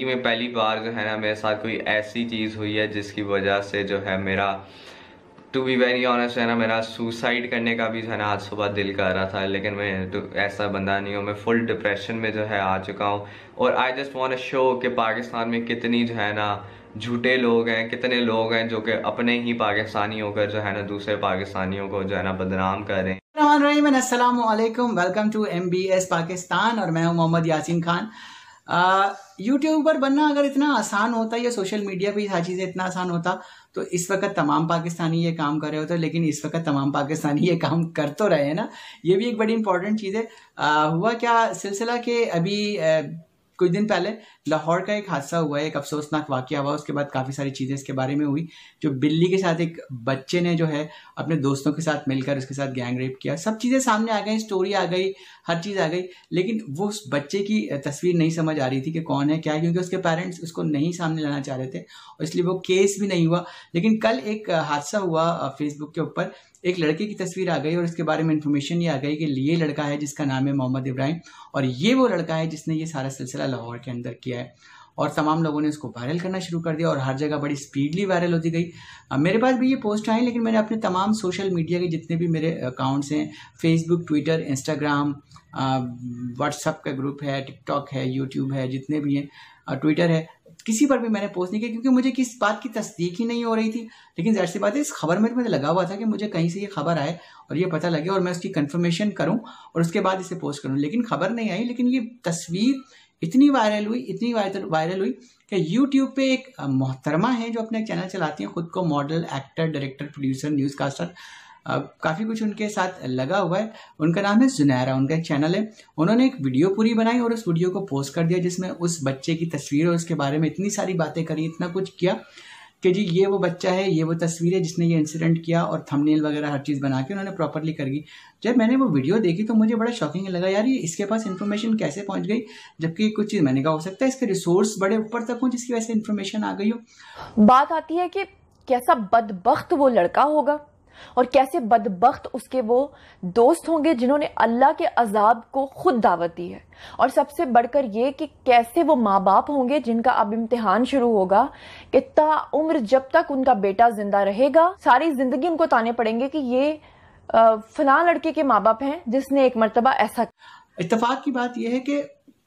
ज़िंदगी में पहली बार जो है ना मेरे साथ कोई ऐसी चीज़ हुई है जिसकी वजह से जो है मेरा, टू बी वेरी ऑनेस्ट है ना, मेरा सुसाइड करने का भी जो है ना आज सुबह दिल कर रहा था, लेकिन मैं तो ऐसा बंदा नहीं हूँ। मैं फुल डिप्रेशन में जो है आ चुका हूँ। और I just want to show कि पाकिस्तान में कितनी जो है ना झूठे लोग हैं, कितने लोग हैं जो कि अपने ही पाकिस्तानी होकर जो है ना दूसरे पाकिस्तानियों को जो है ना बदनाम कर रहे हैं। अस्सलाम वालेकुम, वेलकम टू MBS पाकिस्तान और मैं हूं मोहम्मद यासीन खान। यूट्यूबर बनना अगर इतना आसान होता या सोशल मीडिया पे हर चीज़ें इतना आसान होता तो इस वक्त तमाम पाकिस्तानी ये काम कर रहे होते, लेकिन इस वक्त तमाम पाकिस्तानी ये काम कर तो रहे हैं ना। ये भी एक बड़ी इंपॉर्टेंट चीज़ है। हुआ क्या सिलसिला के अभी कुछ दिन पहले लाहौर का एक हादसा हुआ है, एक अफसोसनाक वाक़या हुआ। उसके बाद काफ़ी सारी चीज़ें इसके बारे में हुई। जो बिल्ली के साथ एक बच्चे ने जो है अपने दोस्तों के साथ मिलकर उसके साथ गैंग रेप किया, सब चीज़ें सामने आ गई, स्टोरी आ गई, हर चीज़ आ गई, लेकिन वो उस बच्चे की तस्वीर नहीं समझ आ रही थी कि कौन है क्या है, क्योंकि उसके पेरेंट्स उसको नहीं सामने लाना चाह रहे थे और इसलिए वो केस भी नहीं हुआ। लेकिन कल एक हादसा हुआ फेसबुक के ऊपर, एक लड़के की तस्वीर आ गई और इसके बारे में इंफॉर्मेशन ये आ गई कि ये लड़का है जिसका नाम है मोहम्मद इब्राहिम और ये वो लड़का है जिसने ये सारा सिलसिला लाहौर के अंदर किया है। और तमाम लोगों ने उसको वायरल करना शुरू कर दिया और हर जगह बड़ी स्पीडली वायरल होती गई। मेरे पास भी ये पोस्ट आई, लेकिन मैंने अपने तमाम सोशल मीडिया के जितने भी मेरे अकाउंट्स हैं, फेसबुक, ट्विटर, इंस्टाग्राम, व्हाट्सअप का ग्रुप है, टिकटॉक है, यूट्यूब है, जितने भी हैं, ट्विटर है, किसी पर भी मैंने पोस्ट नहीं किया, क्योंकि मुझे किस बात की तस्दीक ही नहीं हो रही थी। लेकिन ज़ाहिर सी बात है इस खबर में मुझे लगा हुआ था कि मुझे कहीं से ये खबर आए और ये पता लगे और मैं उसकी कंफर्मेशन करूं और उसके बाद इसे पोस्ट करूं, लेकिन खबर नहीं आई। लेकिन ये तस्वीर इतनी वायरल हुई कि यूट्यूब पे एक मोहतरमा है जो अपने चैनल चलाती हैं, खुद को model, actor, director, producer, news caster, काफ़ी कुछ उनके साथ लगा हुआ है। उनका नाम है जुनैरा, उनका एक चैनल है। उन्होंने एक वीडियो पूरी बनाई और उस वीडियो को पोस्ट कर दिया जिसमें उस बच्चे की तस्वीर और उसके बारे में इतनी सारी बातें करी, इतना कुछ किया कि जी ये वो बच्चा है, ये वो तस्वीर है जिसने ये इंसिडेंट किया, और थंबनेल वगैरह हर चीज़ बना के उन्होंने प्रॉपरली कर दी। जब मैंने वो वीडियो देखी तो मुझे बड़ा शॉकिंग लगा, यार ये इसके पास इन्फॉर्मेशन कैसे पहुंच गई, जबकि कुछ चीज़ मैंने कहा हो सकता है इसके रिसोर्स बड़े ऊपर तक हों जिसकी वजह से इन्फॉर्मेशन आ गई हो। बात आती है कि कैसा बदबख्त वो लड़का होगा और कैसे बदबख्त उसके वो दोस्त होंगे जिन्होंने अल्लाह के अजाब को खुद दावत दी है, और सबसे बढ़कर ये कि कैसे वो माँ बाप होंगे जिनका अब इम्तिहान शुरू होगा कि ताउम्र जब तक उनका बेटा जिंदा रहेगा सारी जिंदगी उनको ताने पड़ेंगे कि ये फलां लड़के के माँ बाप हैं जिसने एक मर्तबा ऐसा। इत्तेफाक की बात यह है कि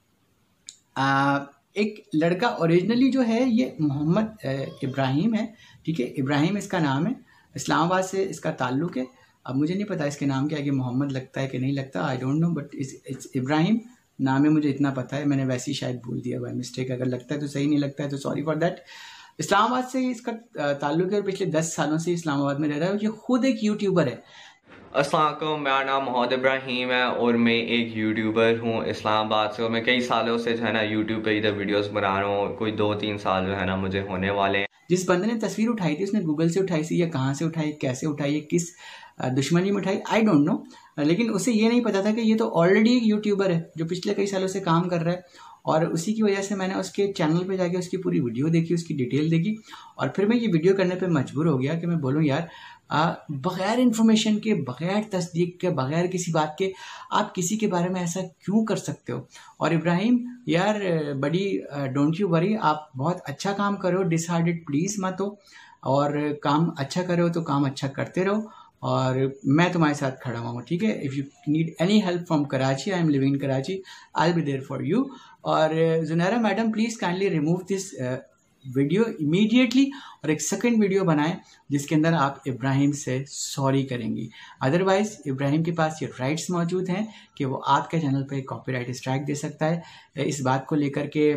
एक लड़का ओरिजिनली जो है ये मोहम्मद इब्राहिम है, ठीक है, इब्राहिम इसका नाम है, इस्लामाबाद से इसका ताल्लुक़ है। अब मुझे नहीं पता इसके नाम के आगे मोहम्मद लगता है कि नहीं लगता, I don't know, but it's Ibrahim नाम है, मुझे इतना पता है। मैंने वैसे ही शायद भूल दिया बाय मिस्टेक, अगर लगता है तो सही, नहीं लगता है तो सॉरी फॉर दैट। इस्लामाबाद से इसका ताल्लुक़ है और पिछले 10 सालों से इस्लामाबाद में रह रहा है। ये खुद एक यूट्यूबर है। अस्सलाम वालेकुम, मेरा नाम मोहम्मद इब्राहिम है और मैं एक यूट्यूबर हूँ इस्लामाबाद से, और मैं कई सालों से जो है ना यूट्यूब पे इधर वीडियोस बना रहा हूँ। कोई 2-3 साल जो है ना मुझे होने वाले हैं। जिस बंदे ने तस्वीर उठाई थी उसने गूगल से उठाई थी या कहाँ से उठाई, कैसे उठाई, किस दुश्मनी में उठाई, आई डोंट नो, लेकिन उसे ये नहीं पता था कि ये तो ऑलरेडी एक यूट्यूबर है जो पिछले कई सालों से काम कर रहा है। और उसी की वजह से मैंने उसके चैनल पे जाके उसकी पूरी वीडियो देखी, उसकी डिटेल देखी, और फिर मैं ये वीडियो करने पे मजबूर हो गया कि मैं बोलूँ यार बग़ैर इन्फॉर्मेशन के, बग़ैर तस्दीक के, बग़ैर किसी बात के आप किसी के बारे में ऐसा क्यों कर सकते हो। और इब्राहिम यार बड़ी डोंट यू वरी, आप बहुत अच्छा काम करो, डिसहार्टेड प्लीज़ मत हो, और काम अच्छा करो तो काम अच्छा करते रहो और मैं तुम्हारे साथ खड़ा हुआ हूँ, ठीक है। If you need any help from Karachi, I am living in Karachi, I will be there for you. और Junaira madam please kindly remove this video immediately और एक सेकंड वीडियो बनाएं जिसके अंदर आप इब्राहिम से सॉरी करेंगी। अदरवाइज इब्राहिम के पास ये राइट्स मौजूद हैं कि वो आपके चैनल पे कॉपीराइट स्ट्राइक दे सकता है। इस बात को लेकर के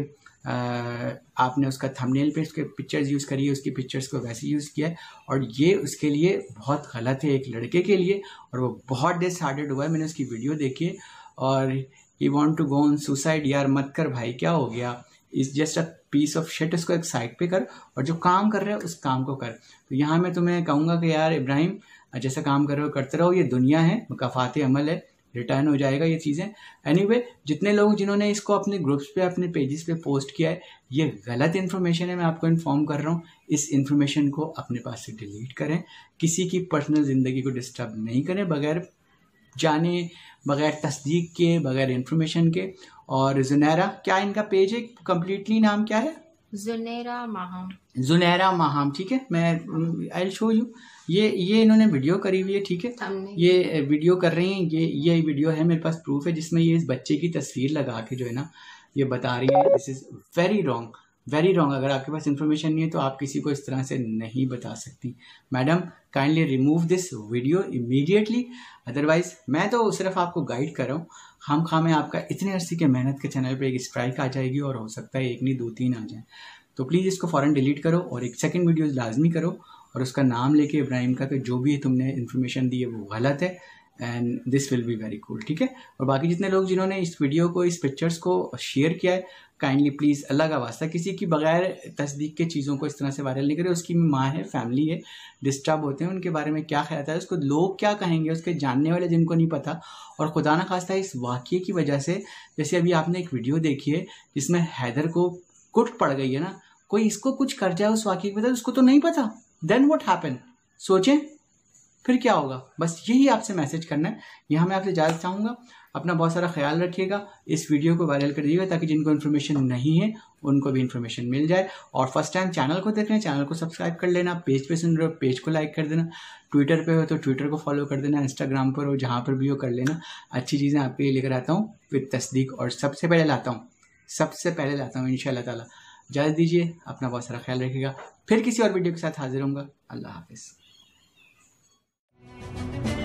आपने उसका थंबनेल पे उसके पिक्चर्स यूज़ करी है, उसकी पिक्चर्स को वैसे यूज़ किया है, और ये उसके लिए बहुत गलत है एक लड़के के लिए, और वो बहुत डिसहार्टेड हुआ है। मैंने उसकी वीडियो देखी है और he want to go on suicide. यार मत कर भाई, क्या हो गया, is just a piece of shit, उसको एक साइड पे कर और जो काम कर रहे हो उस काम को कर। तो यहाँ मैं तुम्हें कहूँगा कि यार इब्राहिम जैसा काम कर रहे हो करते रहो, ये दुनिया है, मुकाफ़ात अमल है, रिटर्न हो जाएगा ये चीज़ें। एनीवे, जितने लोग जिन्होंने इसको अपने ग्रुप्स पे, अपने पेजेस पे पोस्ट किया है, ये गलत इन्फॉर्मेशन है, मैं आपको इन्फॉर्म कर रहा हूँ। इस इन्फॉर्मेशन को अपने पास से डिलीट करें, किसी की पर्सनल ज़िंदगी को डिस्टर्ब नहीं करें बगैर जाने बगैर तस्दीक के, बगैर इन्फॉर्मेशन के। और जुनैरा, क्या इनका पेज है, कंप्लीटली नाम क्या है? जुनैरा माहम। जुनैरा माहम, ठीक है, मैं आई विल शो यू। ये इन्होंने वीडियो करी हुई है, ठीक है, ये वीडियो कर रही हैं, ये वीडियो है, मेरे पास प्रूफ है, जिसमें ये इस बच्चे की तस्वीर लगा के जो है ना ये बता रही है this is very wrong, very wrong. अगर आपके पास इन्फॉर्मेशन नहीं है तो आप किसी को इस तरह से नहीं बता सकती। Madam kindly remove this video immediately, otherwise मैं तो सिर्फ आपको गाइड कर रहा हूँ, खाम में आपका इतने अरसे के मेहनत के चैनल पे एक स्ट्राइक आ जाएगी और हो सकता है एक नहीं 2-3 आ जाए। तो प्लीज़ इसको फ़ौरन डिलीट करो और एक सेकंड वीडियो लाजमी करो और उसका नाम लेके इब्राहिम का, तो जो भी तुमने इन्फॉर्मेशन दी है वो गलत है and this will be very cool, ठीक है। और बाकी जितने लोग जिन्होंने इस वीडियो को, इस पिक्चर्स को शेयर किया है, काइंडली प्लीज़ अल्लाह का वास्ता किसी की बगैर तस्दीक के चीज़ों को इस तरह से वायरल नहीं करें। उसकी माँ है, फैमिली है, डिस्टर्ब होते हैं, उनके बारे में क्या ख्याल आता है, उसको लोग क्या कहेंगे, उसके जानने वाले जिनको नहीं पता। और खुदा न खास्ता इस वाक़ये की वजह से, जैसे अभी आपने एक वीडियो देखी है जिसमें हैदर को कुट पड़ गई है ना, कोई इसको कुछ कर जाए उस वाक़ये की वजह, उसको तो नहीं पता, देन व्हाट हैपन, सोचें फिर क्या होगा। बस यही आपसे मैसेज करना है। यहाँ मैं आपसे इजाज़त चाहूँगा, अपना बहुत सारा ख्याल रखिएगा, इस वीडियो को वायरल कर दीजिएगा ताकि जिनको इन्फॉर्मेशन नहीं है उनको भी इन्फॉर्मेशन मिल जाए। और फर्स्ट टाइम चैनल को देख रहे हैं, चैनल को सब्सक्राइब कर लेना, पेज पे सुन रहे हो पेज को लाइक कर देना, ट्विटर पे हो तो ट्विटर को फॉलो कर देना, इंस्टाग्राम पर हो जहाँ पर भी हो कर लेना। अच्छी चीज़ें आपके लिए लेकर आता हूँ विद तस्दीक, और सबसे पहले लाता हूँ इंशाअल्लाह ताला। इजाज़त दीजिए, अपना बहुत सारा ख्याल रखिएगा, फिर किसी और वीडियो के साथ हाजिर होऊंगा। अल्लाह हाफिज़।